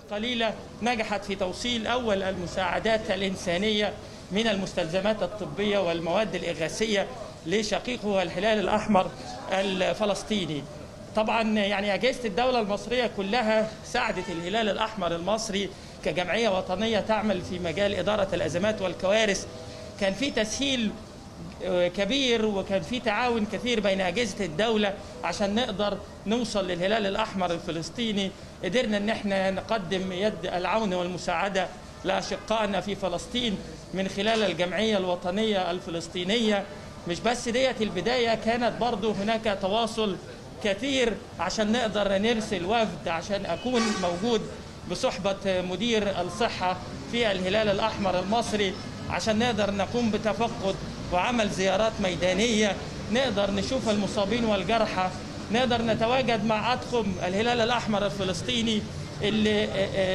قليلة نجحت في توصيل أول المساعدات الإنسانية من المستلزمات الطبية والمواد الإغاثية لشقيقه الهلال الأحمر الفلسطيني. طبعا يعني أجهزة الدولة المصرية كلها ساعدت الهلال الأحمر المصري كجمعية وطنية تعمل في مجال إدارة الأزمات والكوارث. كان في تسهيل كبير وكان في تعاون كثير بين أجهزة الدولة عشان نقدر نوصل للهلال الأحمر الفلسطيني. قدرنا ان احنا نقدم يد العون والمساعدة لأشقائنا في فلسطين من خلال الجمعية الوطنية الفلسطينية. مش بس ديت البداية، كانت برضو هناك تواصل كثير عشان نقدر نرسل وفد عشان أكون موجود بصحبة مدير الصحة في الهلال الأحمر المصري عشان نقدر نقوم بتفقد وعمل زيارات ميدانية، نقدر نشوف المصابين والجرحى، نقدر نتواجد مع أطقم الهلال الأحمر الفلسطيني اللي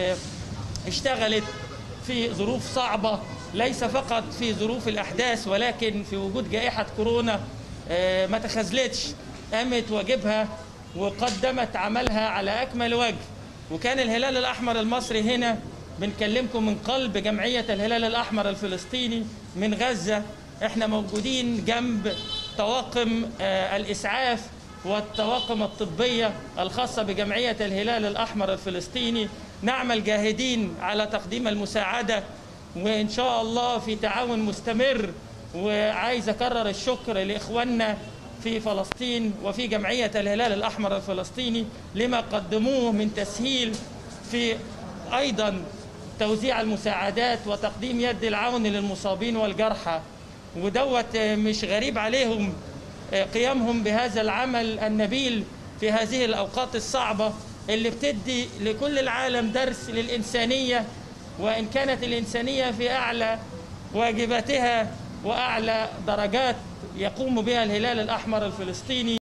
اشتغلت في ظروف صعبة، ليس فقط في ظروف الأحداث ولكن في وجود جائحة كورونا ما تخاذلتش، قامت واجبها وقدمت عملها على أكمل وجه. وكان الهلال الأحمر المصري هنا بنكلمكم من قلب جمعية الهلال الأحمر الفلسطيني من غزة. احنا موجودين جنب طواقم الإسعاف والطواقم الطبية الخاصة بجمعية الهلال الأحمر الفلسطيني، نعمل جاهدين على تقديم المساعدة وإن شاء الله في تعاون مستمر. وعايز أكرر الشكر لإخواننا في فلسطين وفي جمعية الهلال الأحمر الفلسطيني لما قدموه من تسهيل في أيضا توزيع المساعدات وتقديم يد العون للمصابين والجرحى. ودوت مش غريب عليهم قيامهم بهذا العمل النبيل في هذه الأوقات الصعبة اللي بتدي لكل العالم درس للإنسانية، وإن كانت الإنسانية في أعلى واجباتها وأعلى درجات يقوم بها الهلال الأحمر الفلسطيني.